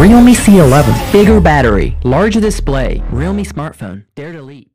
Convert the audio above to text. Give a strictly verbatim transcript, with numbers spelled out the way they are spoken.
Realme C eleven. Bigger battery, larger display, Realme smartphone. Dare to leap.